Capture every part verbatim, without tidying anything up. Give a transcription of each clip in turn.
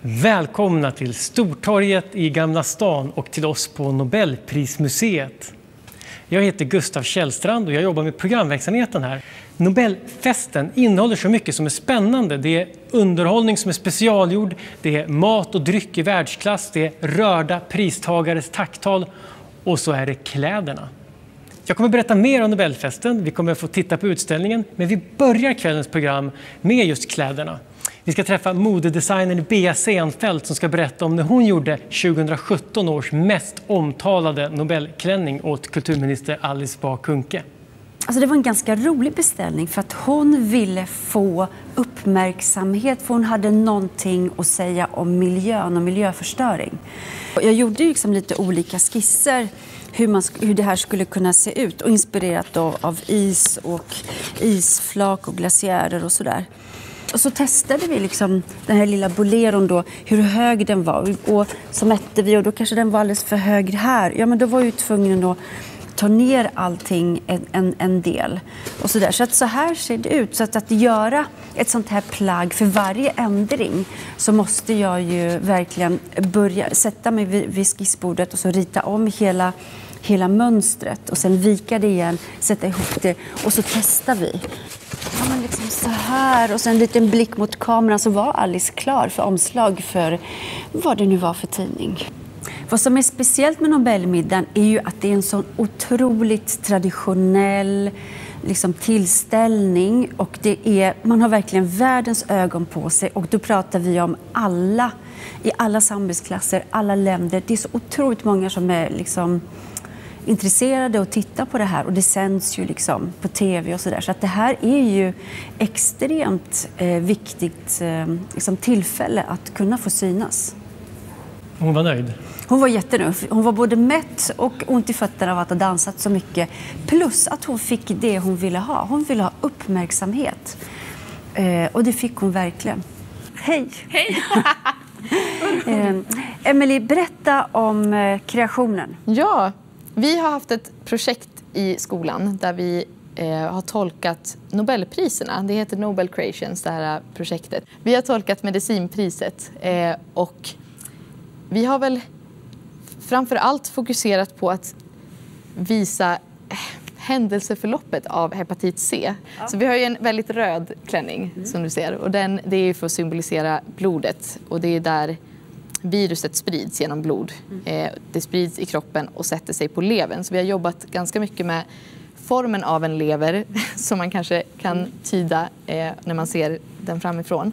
Välkomna till Stortorget i Gamla stan och till oss på Nobelprismuseet. Jag heter Gustav Källstrand och jag jobbar med programverksamheten här. Nobelfesten innehåller så mycket som är spännande. Det är underhållning som är specialgjord, det är mat och dryck i världsklass, det är rörda pristagares tacktal och så är det kläderna. Jag kommer berätta mer om Nobelfesten, vi kommer få titta på utställningen, men vi börjar kvällens program med just kläderna. Vi ska träffa modedesignern Bea Senfeldt som ska berätta om när hon gjorde tjugohundrasjutton års mest omtalade Nobelklänning åt kulturminister Alice Bah Kuhnke. Alltså det var en ganska rolig beställning för att hon ville få uppmärksamhet, för hon hade någonting att säga om miljön och miljöförstöring. Jag gjorde liksom lite olika skisser hur, man, hur det här skulle kunna se ut och inspirerat då av is och isflak och glaciärer och sådär. Och så testade vi liksom den här lilla boleron då, hur hög den var. Och så mätte vi och då kanske den var alldeles för hög här. Ja, men då var jag ju tvungen att ta ner allting en, en, en del. Och så där. Så att så här ser det ut. Så att, att göra ett sånt här plagg för varje ändring så måste jag ju verkligen börja sätta mig vid, vid skissbordet och så rita om hela, hela mönstret. Och sen vika det igen, sätta ihop det och så testar vi. Ja, men liksom så här och sen en liten blick mot kameran så var Alice klar för omslag för vad det nu var för tidning. Vad som är speciellt med Nobelmiddagen är ju att det är en sån otroligt traditionell liksom, tillställning och det är, man har verkligen världens ögon på sig och då pratar vi om alla, i alla samhällsklasser, alla länder. Det är så otroligt många som är liksom intresserade och titta på det här och det sänds ju liksom på tv och sådär. Så att det här är ju extremt eh, viktigt eh, liksom tillfälle att kunna få synas. Hon var nöjd? Hon var jättenöjd. Hon var både mätt och ont i fötterna av att ha dansat så mycket. Plus att hon fick det hon ville ha. Hon ville ha uppmärksamhet. Eh, och det fick hon verkligen. Hej! Hej! eh, Emily, berätta om eh, kreationen. Ja, vi har haft ett projekt i skolan där vi eh, har tolkat Nobelpriserna. Det heter Nobel Creations, det här projektet. Vi har tolkat medicinpriset eh, och vi har väl framför allt fokuserat på att visa händelseförloppet av hepatit C. Ja. Så vi har ju en väldigt röd klänning mm. som du ser och den, det är ju för att symbolisera blodet och det är där viruset sprids genom blod. Mm. Det sprids i kroppen och sätter sig på levern. Så vi har jobbat ganska mycket med formen av en lever som man kanske kan mm. tyda eh, när man ser den framifrån.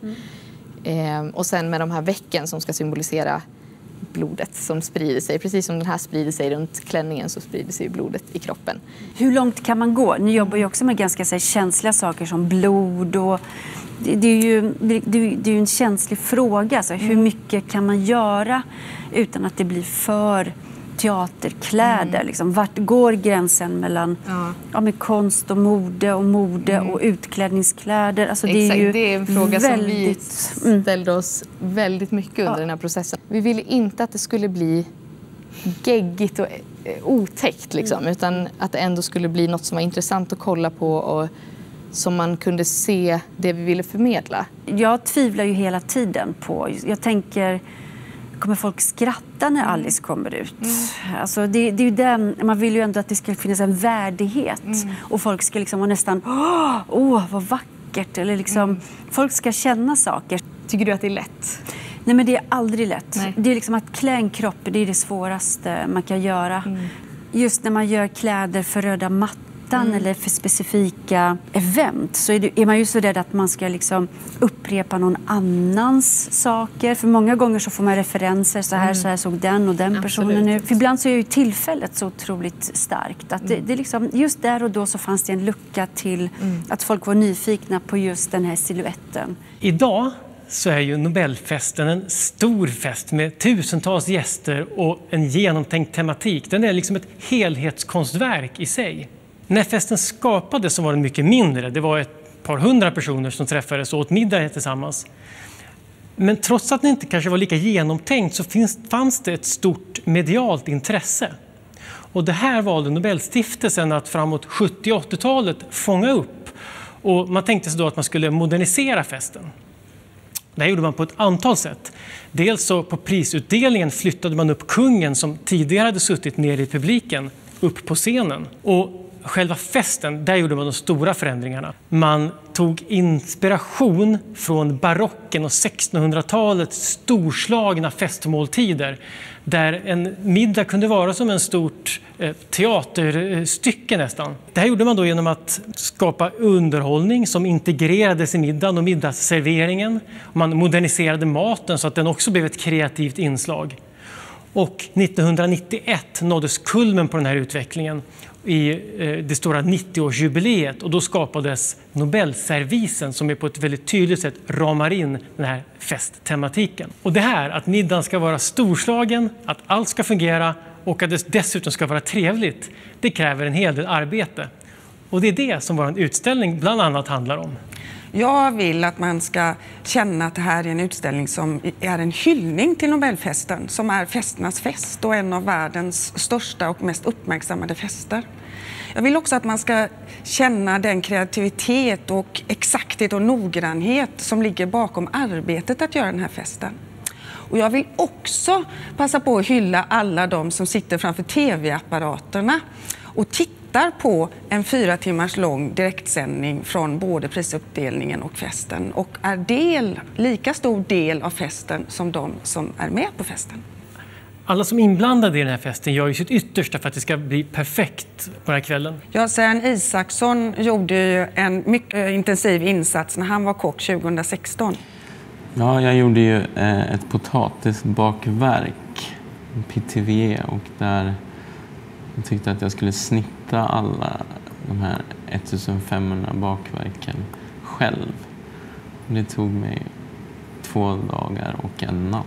Mm. Eh, och sen med de här vecken som ska symbolisera blodet som sprider sig. Precis som den här sprider sig runt klänningen så sprider sig blodet i kroppen. Hur långt kan man gå? Ni jobbar ju också med ganska så här, känsliga saker som blod och det, det är ju det, det är ju en känslig fråga. Alltså, hur mycket kan man göra utan att det blir för teaterkläder? Mm. Liksom, vart går gränsen mellan ja. Ja, med konst och mode och mode mm. och utklädningskläder? Alltså, det, är ju det är en fråga väldigt, som vi ställde oss väldigt mycket under ja. den här processen. Vi ville inte att det skulle bli geggigt och otäckt liksom, mm. utan att det ändå skulle bli något som var intressant att kolla på och som man kunde se det vi ville förmedla. Jag tvivlar ju hela tiden på, jag tänker, kommer folk skratta när Alice kommer ut? Mm. Alltså det, det är ju den, man vill ju ändå att det ska finnas en värdighet mm. och folk ska liksom vara nästan, åh, åh vad vackert, eller liksom, mm. folk ska känna saker. Tycker du att det är lätt? Nej, men det är aldrig lätt. Nej. Det är liksom att klä en kropp, det är det svåraste man kan göra. Mm. Just när man gör kläder för röda mattan mm. eller för specifika event så är, det, är man ju så rädd att man ska liksom upprepa någon annans saker. För många gånger så får man referenser, så här, mm. så här såg den och den personen Absolut. nu. För ibland så är ju tillfället så otroligt starkt. Att det, det liksom, just där och då så fanns det en lucka till mm. att folk var nyfikna på just den här siluetten. Idag så är ju Nobelfesten en stor fest med tusentals gäster och en genomtänkt tematik. Den är liksom ett helhetskonstverk i sig. När festen skapades så var den mycket mindre. Det var ett par hundra personer som träffades och åt middag tillsammans. Men trots att den inte kanske var lika genomtänkt så finns, fanns det ett stort medialt intresse. Och det här valde Nobelstiftelsen att framåt sjuttio- och åttiotalet fånga upp. Och man tänkte sig då att man skulle modernisera festen. Det här gjorde man på ett antal sätt. Dels så på prisutdelningen flyttade man upp kungen som tidigare hade suttit nere i publiken upp på scenen. Och själva festen, där gjorde man de stora förändringarna. Man tog inspiration från barocken och sextonhundratalets storslagna festmåltider. Där en middag kunde vara som en stort eh, teaterstycke nästan. Det här gjorde man då genom att skapa underhållning som integrerades i middagen och middagsserveringen. Man moderniserade maten så att den också blev ett kreativt inslag. Och nittonhundranittioett nåddes kulmen på den här utvecklingen i det stora nittioårsjubileet och då skapades Nobelservisen som är på ett väldigt tydligt sätt ramar in den här festtematiken. Och det här att middagen ska vara storslagen, att allt ska fungera och att det dessutom ska vara trevligt, det kräver en hel del arbete. Och det är det som vår utställning bland annat handlar om. Jag vill att man ska känna att det här är en utställning som är en hyllning till Nobelfesten, som är festernas fest och en av världens största och mest uppmärksammade fester. Jag vill också att man ska känna den kreativitet och exakthet och noggrannhet som ligger bakom arbetet att göra den här festen. Och jag vill också passa på att hylla alla de som sitter framför tv-apparaterna och tittar på en fyra timmars lång direktsändning från både prisuppdelningen och festen och är del, lika stor del av festen som de som är med på festen. Alla som är inblandade i den här festen gör ju sitt yttersta för att det ska bli perfekt på den här kvällen. Ja, Sören Isaksson gjorde ju en mycket intensiv insats när han var kock tjugohundrasexton. Ja, jag gjorde ju ett potatisbakverk, P T V, och där jag tyckte att jag skulle snitta alla de här ettusenfemhundra bakverken själv. Det tog mig två dagar och en natt.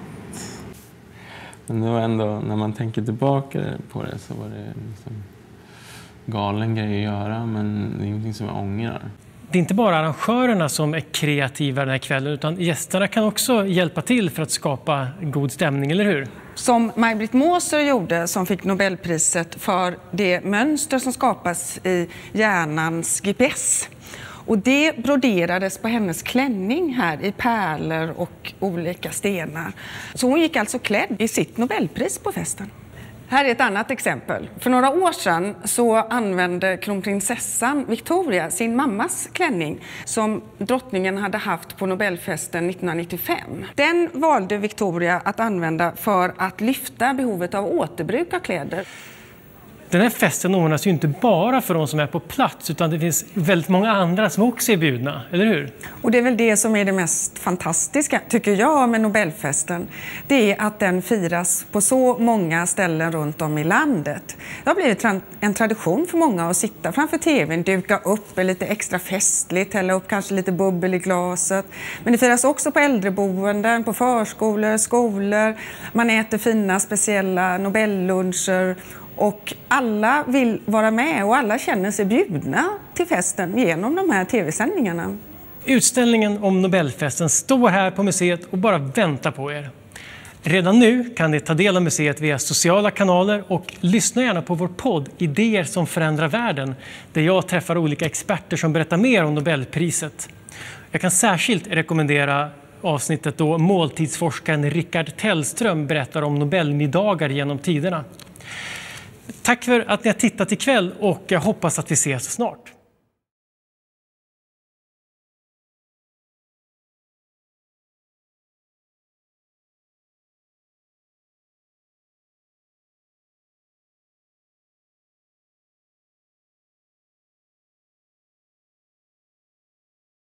Men det var ändå, när man tänker tillbaka på det så var det liksom galen grej att göra, men det är ingenting som jag ångrar. Det är inte bara arrangörerna som är kreativa den här kvällen utan gästerna kan också hjälpa till för att skapa god stämning, eller hur? Som Maj-Britt Moser gjorde, som fick Nobelpriset för det mönster som skapas i hjärnans G P S. Och det broderades på hennes klänning här i pärlor och olika stenar. Så hon gick alltså klädd i sitt Nobelpris på festen. Här är ett annat exempel. För några år sedan så använde kronprinsessan Victoria sin mammas klänning som drottningen hade haft på Nobelfesten nittonhundranittiofem. Den valde Victoria att använda för att lyfta behovet av återbruk av kläder. Den här festen ordnas ju inte bara för de som är på plats utan det finns väldigt många andra som också är bjudna, eller hur? Och det är väl det som är det mest fantastiska, tycker jag, med Nobelfesten. Det är att den firas på så många ställen runt om i landet. Det har blivit en tradition för många att sitta framför tvn, duka upp lite extra festligt, hälla upp kanske lite bubbel i glaset. Men det firas också på äldreboenden, på förskolor, skolor. Man äter fina speciella Nobelluncher. Och alla vill vara med och alla känner sig bjudna till festen genom de här tv-sändningarna. Utställningen om Nobelfesten står här på museet och bara väntar på er. Redan nu kan ni ta del av museet via sociala kanaler och lyssna gärna på vår podd Idéer som förändrar världen, där jag träffar olika experter som berättar mer om Nobelpriset. Jag kan särskilt rekommendera avsnittet då måltidsforskaren Rickard Tellström berättar om Nobelmiddagar genom tiderna. Tack för att ni har tittat ikväll och jag hoppas att vi ses snart.